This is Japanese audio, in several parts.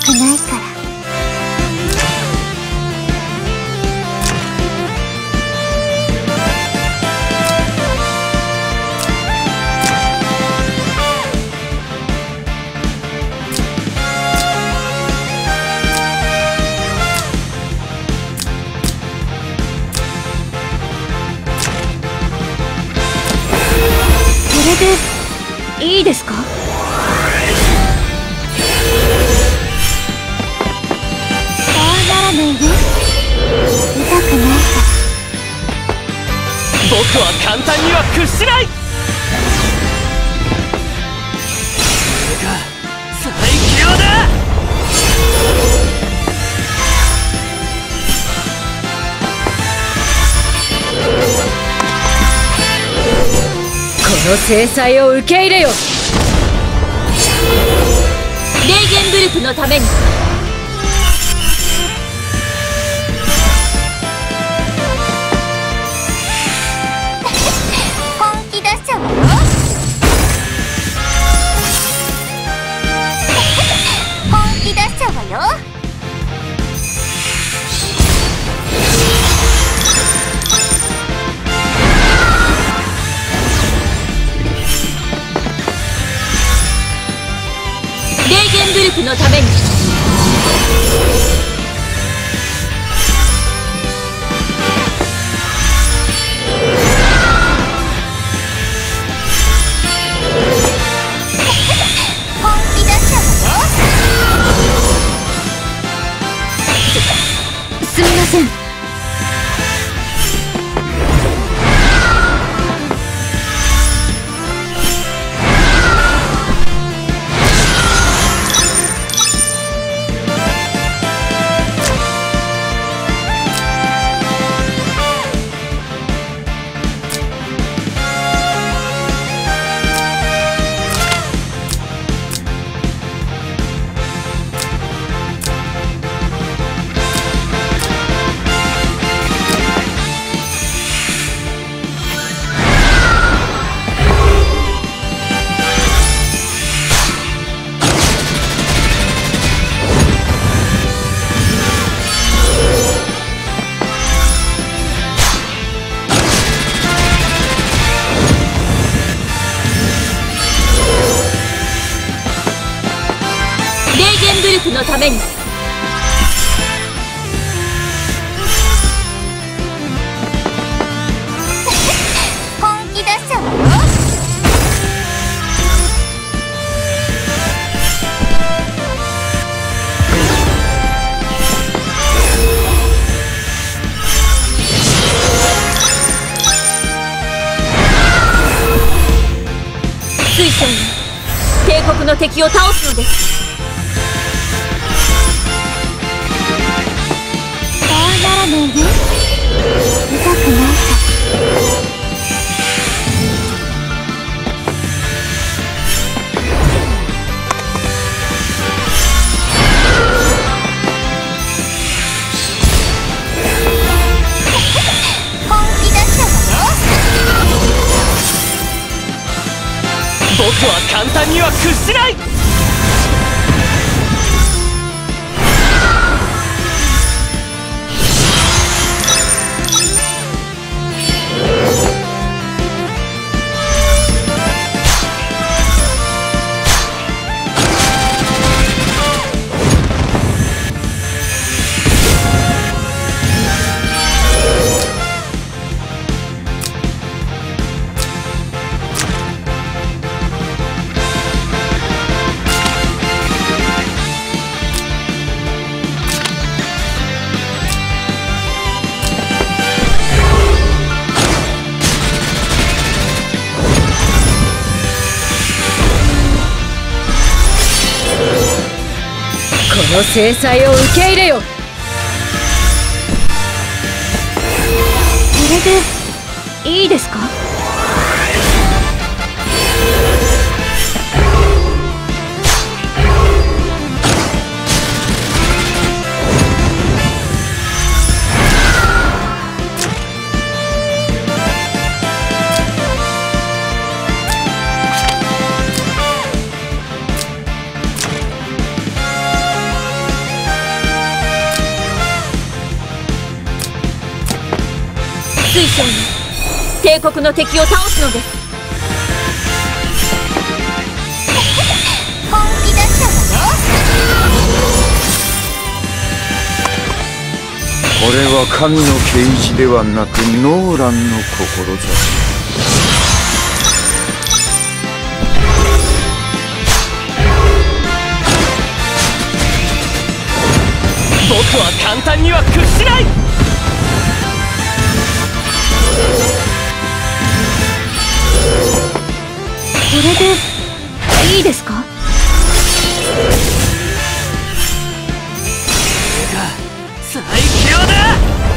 くないから。 でいいですか？ そうならないよ。痛くないから。 僕は簡単には屈しない。これが最強だ。 この制裁を受け入れよ。レーゲンブルクのために。 本気出しちゃうわよ。本気出しちゃうわよ。 レーゲンブルクのために。 本気出しちゃうわよ。 すみません。レーゲンブルクのために。 本気出しちゃうわよ。 水晶に帝国の敵を倒すのです。 そうならないよ。痛くないから。本気出しちゃうわよ。 僕は簡単には屈しない。 この制裁を受け入れよ。 これでいいですか？ 章に帝国の敵を倒すのです。 本気出したわよ。 これは神の啓示ではなくノーランの志。 僕は簡単には屈しない。 これでいいですか？ 最強だ。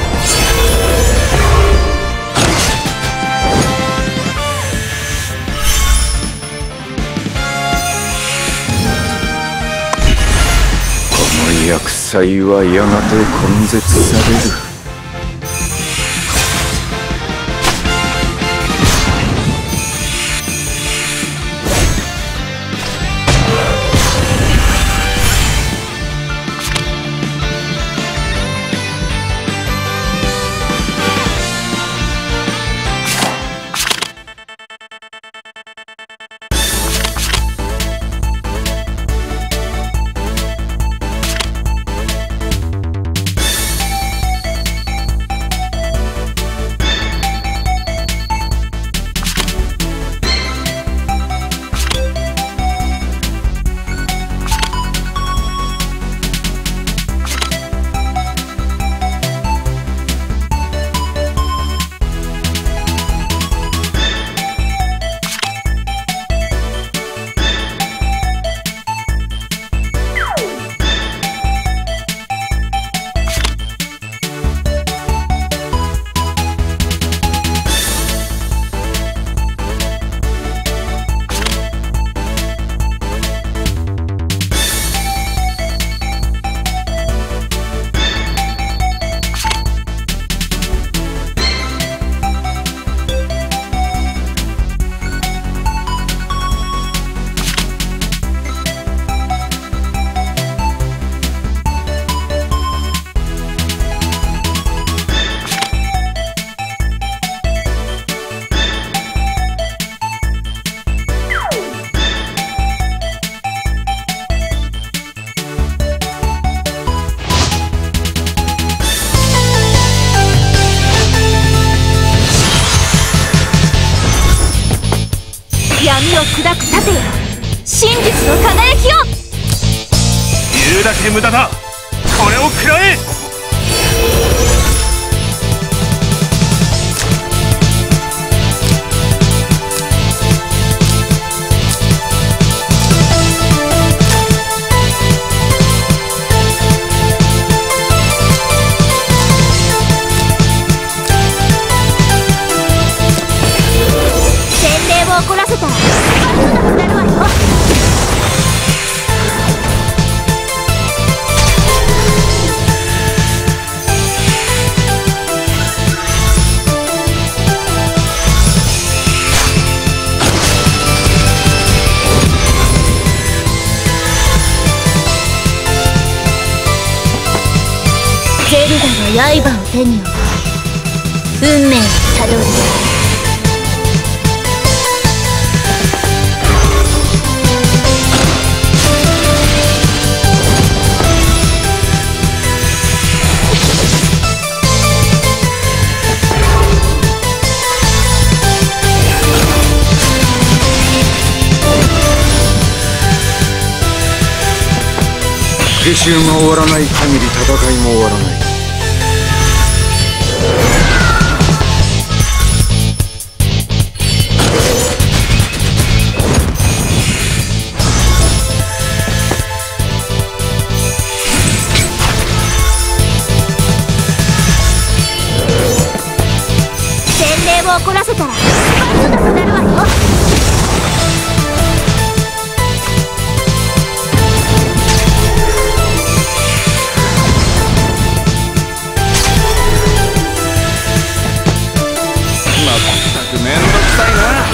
この厄災はやがて根絶される。 闇を砕く盾よ、真実の輝きを。 言うだけ無駄だ。これを食らえ。 怒らせたら悪くなるわよ。ゼルダが刃を手に負う運命をたどる。 復讐が終わらない限り戦いも終わらない。 洗礼を怒らせたら悪くなるわよ。 めんどくさいな。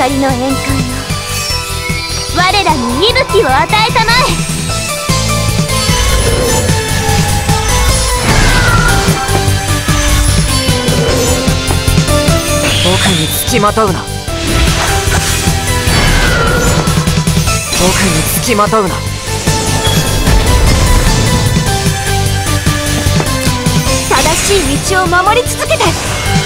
光の宴会よ、我らに息吹を与えたまえ。 僕につきまとうな。僕につきまとうな。 正しい道を守り続けて。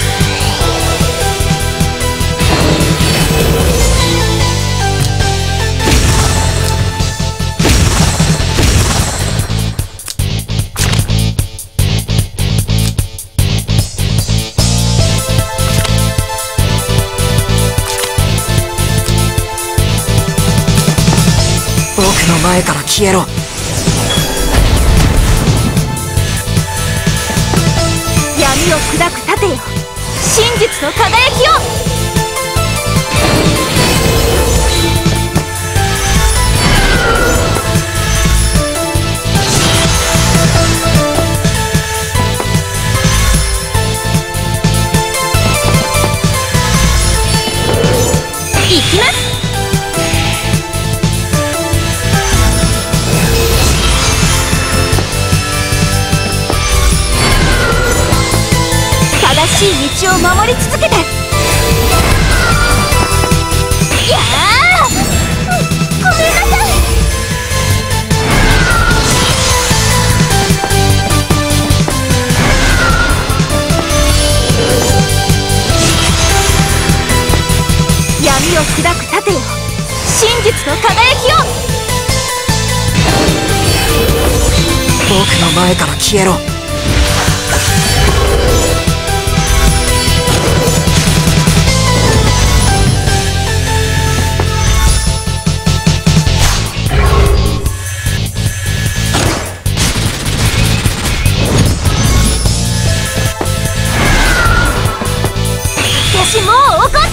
僕の前から消えろ。 闇を砕く盾よ、真実の輝きよ。行きます。正しい道を守り続けて。いやー、ごめんなさい。闇を砕く盾よ、真実の輝きよ。 僕の前から消えろ。 私もう怒って